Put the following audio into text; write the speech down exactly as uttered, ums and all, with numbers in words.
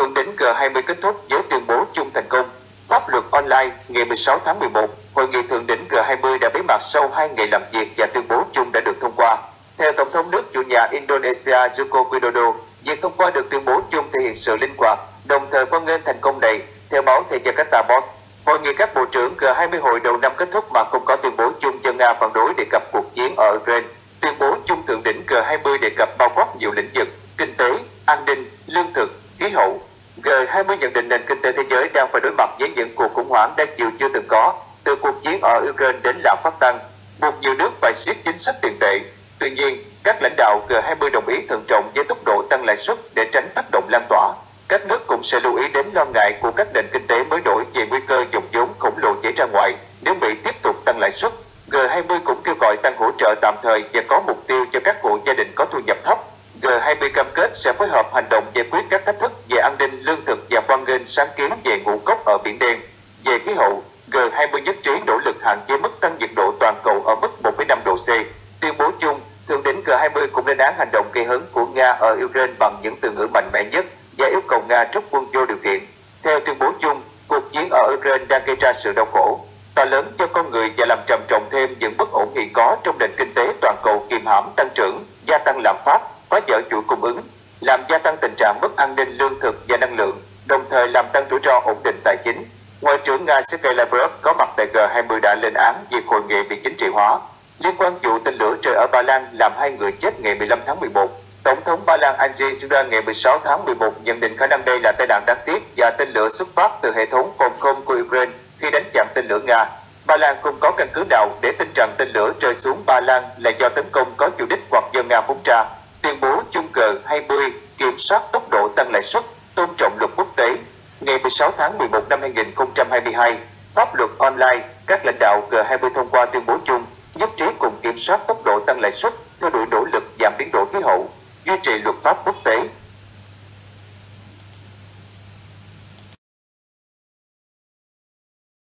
Thượng đỉnh G hai mươi kết thúc với tuyên bố chung thành công. Pháp luật online ngày mười sáu tháng mười một, Hội nghị Thượng đỉnh G hai mươi đã bế mạc sau hai ngày làm việc và tuyên bố chung đã được thông qua. Theo Tổng thống nước chủ nhà Indonesia Joko Widodo, việc thông qua được tuyên bố chung thể hiện sự linh hoạt, đồng thời hoan nghênh thành công này. Theo báo The Jakarta Post, Hội nghị các bộ trưởng G hai mươi hồi đầu năm kết thúc mà không có tuyên bố chung do Nga phản đối đề cập cuộc chiến ở Ukraine. Tuyên bố chung thượng đỉnh G hai mươi đề cập bao quát nhiều lĩnh vực: kinh tế, an ninh, lương thực, khí hậu. G hai mươi nhận định nền kinh tế thế giới đang phải đối mặt với những cuộc khủng hoảng đa chiều chưa từng có, từ cuộc chiến ở Ukraine đến lạm phát tăng, buộc nhiều nước phải siết chính sách tiền tệ. Tuy nhiên, các lãnh đạo G hai mươi đồng ý thận trọng với tốc độ tăng lãi suất để tránh tác động lan tỏa. Các nước cũng sẽ lưu ý đến lo ngại của các nền kinh tế mới nổi về nguy cơ dòng vốn khổng lồ chảy ra ngoài nếu Mỹ tiếp tục tăng lãi suất. G hai mươi cũng kêu gọi tăng hỗ trợ tạm thời và có mục tiêu cho các hộ gia đình có thu nhập thấp. G hai mươi cam kết sẽ phối hợp hành động giải quyết các thách thức về an ninh, lương thực và hoan nghênh sáng kiến về ngũ cốc ở Biển Đen. Về khí hậu, G hai mươi nhất trí nỗ lực hạn chế mức tăng nhiệt độ toàn cầu ở mức một phẩy năm độ C. Tuyên bố chung, thượng đỉnh G hai mươi cũng lên án hành động gây hấn của Nga ở Ukraine bằng những từ ngữ mạnh mẽ nhất và yêu cầu Nga rút quân vô điều kiện. Theo tuyên bố chung, cuộc chiến ở Ukraine đang gây ra sự đau khổ to lớn cho con người và làm trầm trọng thêm những bất ổn hiện có trong nền kinh tế toàn cầu, kìm hãm tăng trưởng, gia tăng lạm phát, phá vỡ chuỗi cung ứng, làm gia tăng tình trạng mất an ninh lương thực và năng lượng, đồng thời làm tăng rủi ro ổn định tài chính. Ngoại trưởng Nga Sergei Lavrov có mặt tại G hai mươi đã lên án việc hội nghị bị chính trị hóa. Liên quan vụ tên lửa rơi ở Ba Lan làm hai người chết ngày mười lăm tháng mười một, Tổng thống Ba Lan Andrzej Duda ngày mười sáu tháng mười một nhận định khả năng đây là tai nạn đáng tiếc và tên lửa xuất phát từ hệ thống phòng không của Ukraine khi đánh chặn tên lửa Nga. Ba Lan không có căn cứ nào để tin rằng tên lửa rơi xuống Ba Lan là do tấn công có chủ đích hoặc do Nga phóng ra. Tuyên bố chung G hai mươi kiểm soát tốc độ tăng lãi suất, tôn trọng luật quốc tế. Ngày mười sáu tháng mười một năm hai nghìn không trăm hai mươi hai, pháp luật online, các lãnh đạo G hai mươi thông qua tuyên bố chung nhất trí cùng kiểm soát tốc độ tăng lãi suất theo đuổi nỗ lực giảm biến đổi khí hậu, duy trì luật pháp quốc tế